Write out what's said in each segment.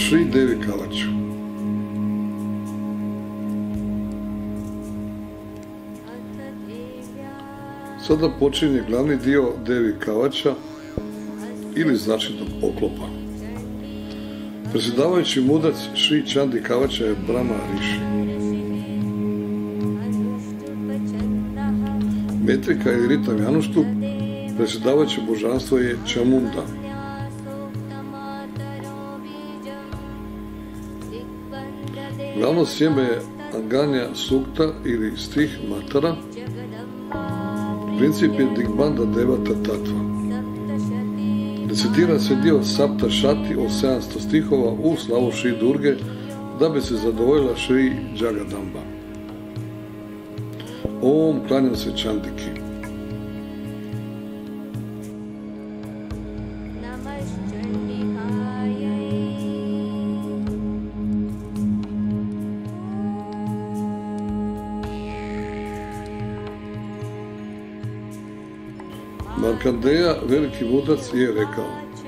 Šri Devi Kavač. Sada počinje glavni dio Devi Kavača ili značitog oklopa. Predsjedavajući mudrac Šri Čandi Kavača je Brahma Riši. Metrika ili ritam Januštu, predsjedavajuće božanstvo je Čamunda. Glavno sjeme je Anganja Sukta ili stih Matara. Princip je Digbanda Devata Tatva. Recitira se dio Sapta Šati od 700 stihova u slavu Šri Durge da bi se zadovoljila Šri Jagadamba. Om, klanjam se Čandiki. Markandeja, veliki mudrac, je rekao: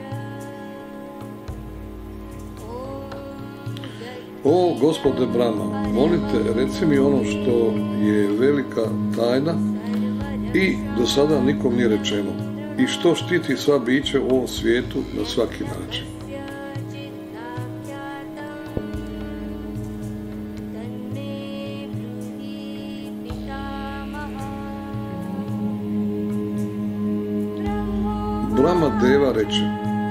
O gospode Brahma, molite, reci mi ono što je velika tajna i do sada nikom nije rečeno i što štiti sva bića u ovom svijetu na svaki način. Brahma Deva reče: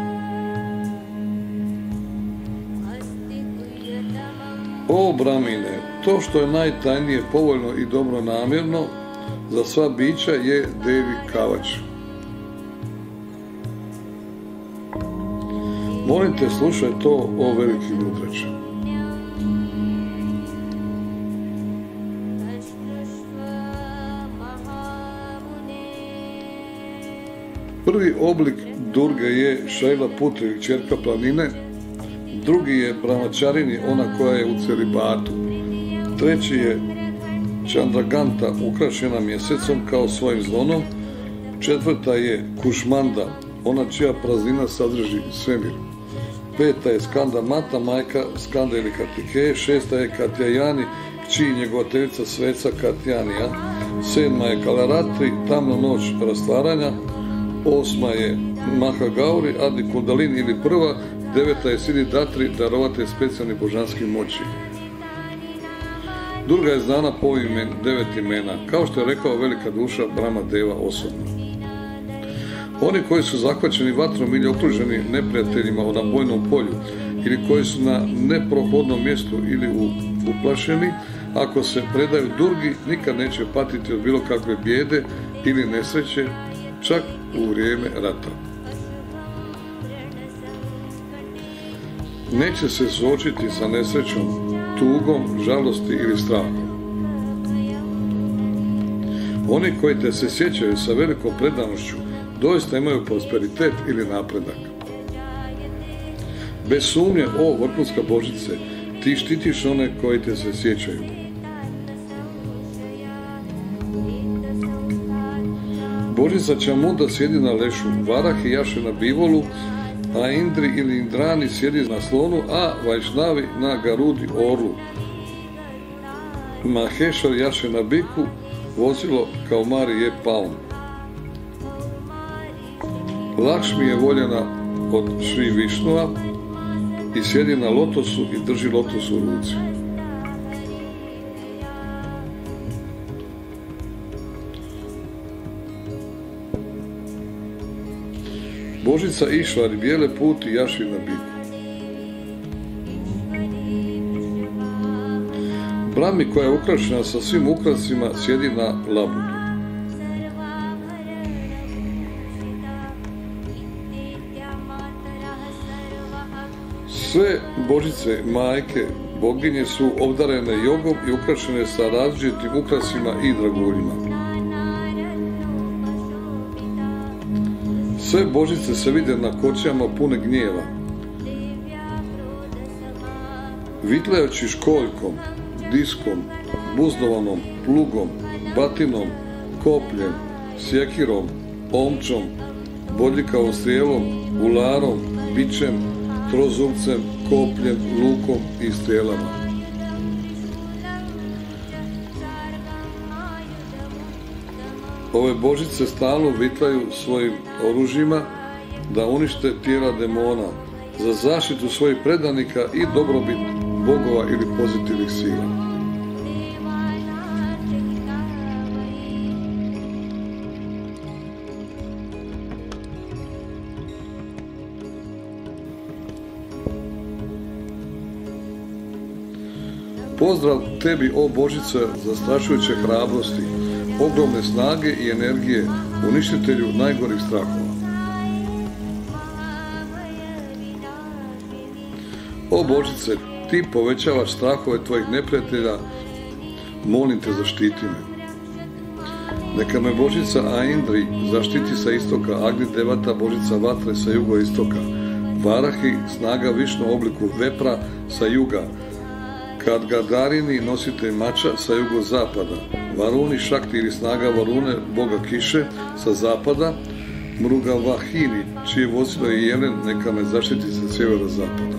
O Brahmine, to što je najtajnije, povoljno i dobronamjerno za sva bića je Devi Kavač. Molim te, slušaj to, o veliki mudrače. Prvi oblik Durge je Šajla Putri, kćerka planine. Drugi je Brahmačarini, ona koja je u celibatu. Treći je Čandraganta, ukrašena mjesecom kao svojim zvonom. Četvrta je Kušmanda, ona čija praznina sadrži svemir. Peta je Skanda Mata, majka Skanda ili Kartikeje. Šesta je Katjajani, kći njegovateljica sveca Katjanija. Sedma je Kalaratri, tamna noć rastvaranja. Osma je Mahagauri, Adi Kundalini ili prva. Deveta je Siddhidatri, darovatelj specijalnih božanskih moći. Durga je znana po ovim 9 imena, kao što je rekao velika duša Brahma Deva osobno. Oni koji su zahvaćeni vatrom ili okruženi neprijateljima na bojnom polju, ili koji su na neprohodnom mjestu ili uplašeni, ako se predaju Durgi, nikad neće patiti od bilo kakve bijede ili nesreće, čak u vrijeme rata. Neće se suočiti sa nesrećom, tugom, žalosti ili strahom. Oni koji te se sjećaju sa velikom predanošću doista imaju prosperitet ili napredak. Bez sumnje, o vrhunska Božice, ti štitiš one koji te se sjećaju. Božica Čamunda sjedi na lešu, Varahi jaše na bivolu, a Indri ili Indrani sjedi na slonu, a Vajšnavi na Garudi orlu. Mahešar jaše na biku, vozilo kao Mari je paun. Lakšmi je voljena od Šri Višnua i sjedi na lotosu i drži lotos u ruci. Božica Išvari, bijele puti jaši na biku. Brahmi koja je ukrašena sa svim ukrasima sjedi na labudu. Sve Božice, majke, boginje su obdarene jogom i ukrašene sa različitim ukrasima i draguljima. Sve Božice se vide na kočijama pune gnjeva. Vitlajući školjkom, diskom, buzdovanom, plugom, batinom, kopljem, sjekirom, omčom, bodljikavom strijelom, ularom, bičem, trozubcem, kopljem, lukom i strijelama. Ove božice stalno vitlaju svojim oružjima da unište tijela demona, za zaštitu svojih predanika i dobrobit bogova ili pozitivnih sila. Pozdrav tebi, o Božice, zastrašujuće hrabrosti, ogromne snage i energije, uništitelju najgorih strahova. O Božice, ti povećavaš strahove tvojih neprijatelja, molim te, zaštiti me. Neka me Božica Aindri zaštiti sa istoka, Agni Devata, Božica vatre sa jugoistoka, Varahi, snaga Višnu u obliku vepra sa juga, Kadgadarini, nositelj mača sa jugozapada, Varuni Šakti ili snaga Varune, boga kiše, sa zapada, Mrugavahini, čije vozilo je jelen, neka me zaštiti sa sjevero-zapada.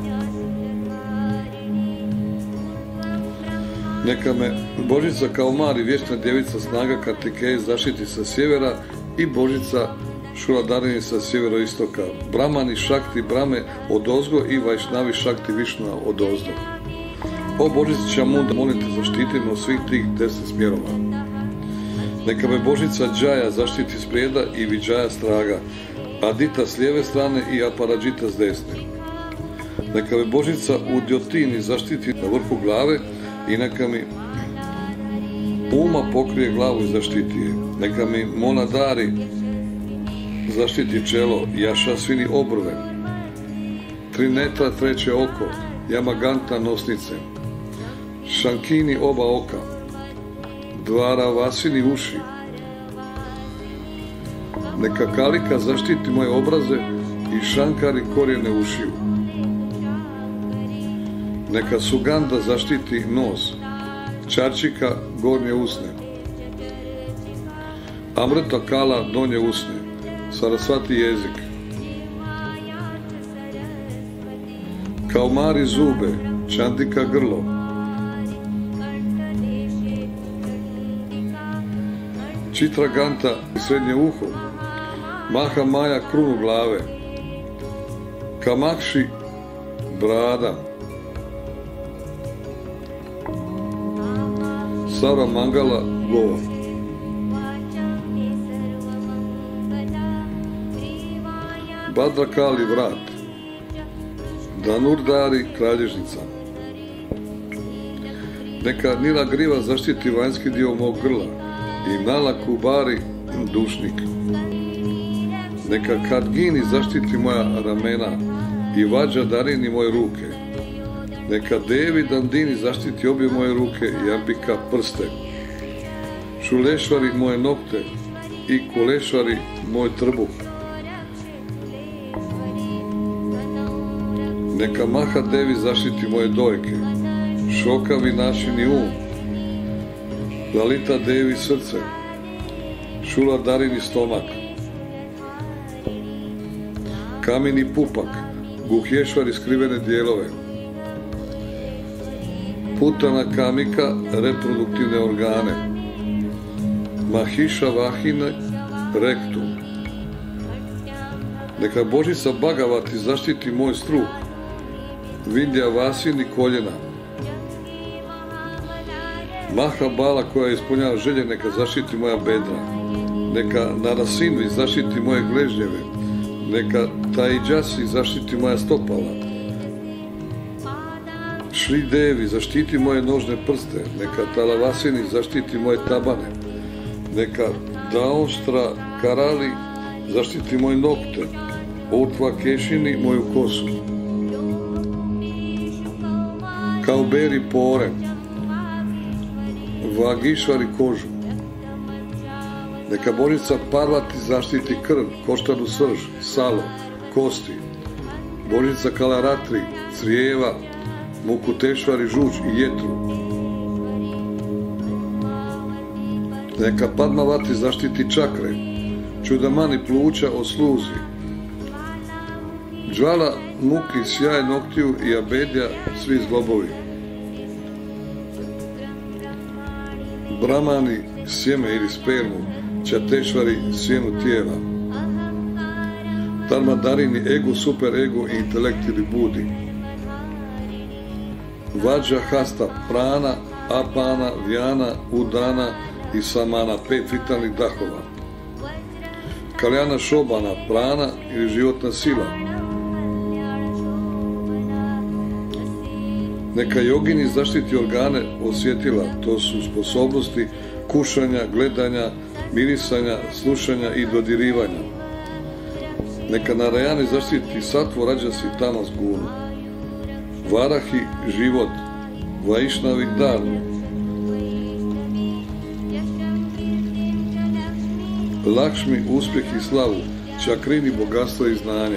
Neka me Božica Kaumari, vječna djevica, snaga Kartikeje, zaštiti sa sjevera i Božica Šuradarini sa sjevero-istoka, Brahmani Šakti, Brame odozgo i Vajšnavi Šakti, Višna odozdo. O Božici Čamunda, molim te, zaštiti me od svih tih 10 smjerova. Neka me Božica Džaja zaštiti s prijeda i Vidžaja straga, Adita s lijeve strane i Aparađita s desne. Neka me Božica u Djotini zaštiti na vrhu glave i neka mi Uma pokrije glavu i zaštiti je. Neka mi Monadari zaštiti čelo, Jašasvini obrve, Trinetra treće oko, Yamaganta nosnice, Šankini oba oka, Dvaravasini uši. Neka Kalika zaštiti moje obraze i Šankari korijene ušiju. Neka Suganda zaštiti nos, Čarčika gornje usne, Amrita Kala donje usne, Sarasvati jezik, Kaumari zube, Čandika grlo, Čitraganta srednje uho, Maha Maja krunu glave, Kamakši brada, Sara Mangala govor. Badrakali vrat, Danurdari kralježnica. Neka Nila Griva zaštiti vanjski dio mog grla i Nala Kubari dušnik. Neka Kadgini zaštiti moja ramena i Vađa Darini moje ruke. Neka Devi Dandini zaštiti obje moje ruke i Ambika prste. Šulešvari moje nokte i Kulešvari moj trbuh. Neka Maha Devi zaštiti moje dojke, Šokavi našini Lalita Devi srce, Šula Darini stomak, Kamini pupak, Guhješvari skrivene dijelove, Putana Kamika reproduktivne organe, Mahiša Vahine rektum. Neka Božica Bhagavati zaštiti moj struh, Vindja Vasini koljena, Maha Bala koja ispunjava želje, neka zaštiti moja bedra. Neka Narasimvi zaštiti moje gležnjeve. Neka Taidžasi zaštiti moja stopala. Šri Devi zaštiti moje nožne prste. Neka Talavasini zaštiti moje tabane. Neka Daonstra Karali zaštiti moje nokte. Utva Kešini moju kosu. Kauberi pore, Vagišvari kožu. Neka Božica Parvati zaštiti krv, koštanu srž, salo, kosti. Božica Kalaratri, crijeva, Mukutešvari žuč i jetru. Neka Padmavati zaštiti čakre, Čudamani pluća o sluzi. Džvala, muki, sjaj noktiju i abedja, svi zglobovi. Brahmani, sjeme ili spermu, čatešvari, sjenu tijela. Dharmadarini, ego, super ego i intelekt ili budi. Vađa, hasta, prana, apana, vjana, udana i samana, 5 vitalnih dahova. Kaljana, šobana, prana ili životna sila. Neka jogini zaštiti organe osjetila, to su sposobnosti kušanja, gledanja, mirisanja, slušanja i dodirivanja. Neka Narayani zaštiti satvo, rađasi, tamas, gunu. Varahi, život, Vaišnavi, dar. Lakšmi, uspjeh i slavu, Čakrini, bogatstvo i znanje.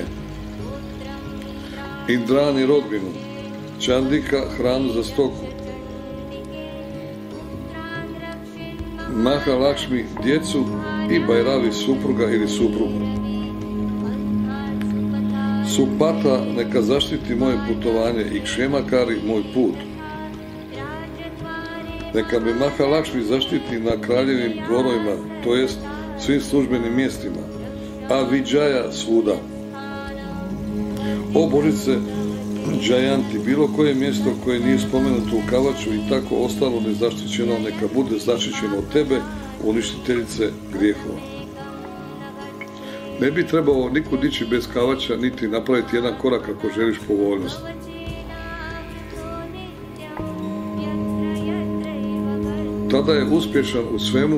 Indrani, rodbinu, Čandika, hranu za stoku. Maha Lakšmi, djecu i Bajravi, supruga ili suprugu. Supata, neka zaštiti moje putovanje i Kšemakari, moj put. Neka me Maha Lakšmi zaštiti na kraljevim dvorovima, to jest svim službenim mjestima, a Vidžaja svuda. O Božice Džajanti, bilo koje mjesto koje nije spomenuto u Kavaču i tako ostalo nezaštićeno, neka bude zaštićeno od tebe, uništiteljice grijehova. Ne bi trebao nikud ići bez Kavača, niti napraviti jedan korak ako želiš povoljnost. Tada je uspješan u svemu,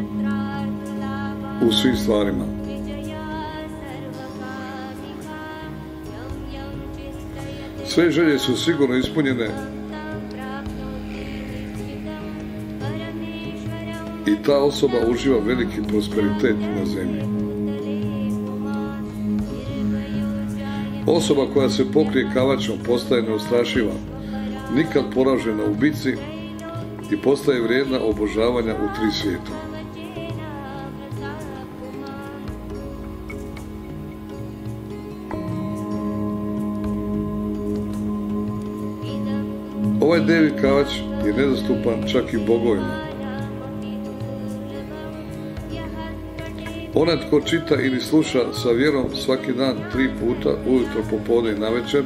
u svim stvarima. Sve želje su sigurno ispunjene i ta osoba uživa veliki prosperitet na zemlji. Osoba koja se pokrije Kavačom postaje neustrašiva, nikad poražena u bici i postaje vrijedna obožavanja u 3 svijeta. Ovaj Devi Kavač je nedostupan čak i bogovima. Onaj tko čita ili sluša sa vjerom svaki dan 3 puta, ujutro, popodne i navečer,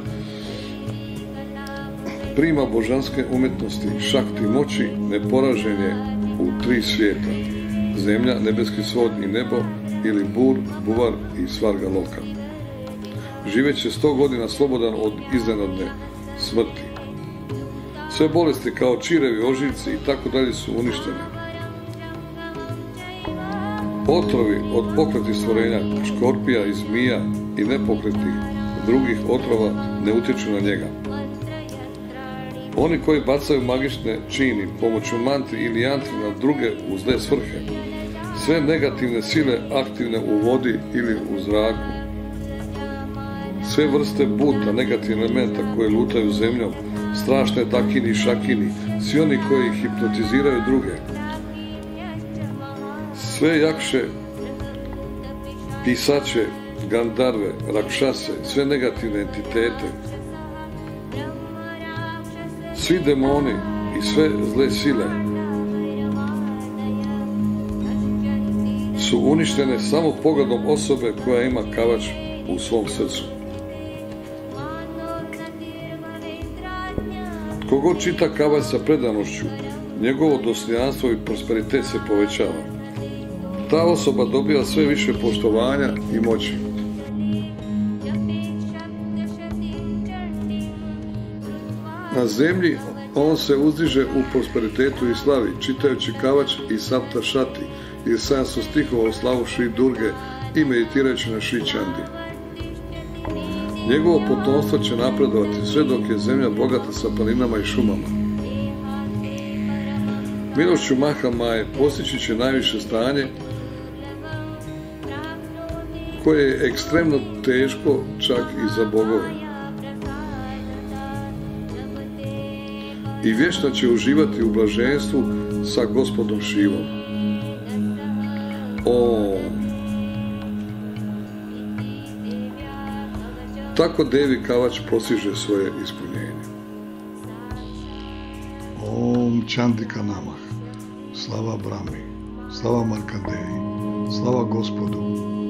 prima božanske umjetnosti, šakti, moći, neporažen je u 3 svijeta. Zemlja, nebeski svod i nebo, ili bur, buvar i svarga loka. Živeće 100 godina slobodan od iznenadne smrti. Sve bolesti kao čirevi, ožiljci i tako dalje su uništene. Otrovi od pokletih stvorenja, škorpija i zmija i nepokletih drugih otrova ne utječu na njega. Oni koji bacaju magične čini pomoću mantri ili jantri na druge u zle svrhe, sve negativne sile aktivne u vodi ili u zraku, sve vrste buta, negativnih elementa koje lutaju zemljom, strašne takini i šakini, svi oni koji hipnotiziraju druge, sve jakše pisače, gandarve, rakšase, sve negativne entitete, svi demoni i sve zle sile su uništene samo pogledom osobe koja ima Kavač u svom srcu. Kogod čita Kavač sa predanošću, njegovo dostojanstvo i prosperitet se povećava. Ta osoba dobiva sve više poštovanja i moći. Na zemlji on se uzdiže u prosperitetu i slavi, čitajući Kavač i Sapta Šati i 700 stihova u slavu Šri Durge i meditirajući na Šri Čandi. Njegovo potomstvo će napredovati sve dok je zemlja bogata sa planinama i šumama. Milošću Maha Maje postići će najviše stanje koje je ekstremno teško čak i za bogove. I vječno će uživati u blaženstvu sa gospodom Šivom. Om. tako Devi Kavač postiže svoje ispunjenje. Om Čandika Namah, slava Brahmi, slava Markandeji, slava Gospodu,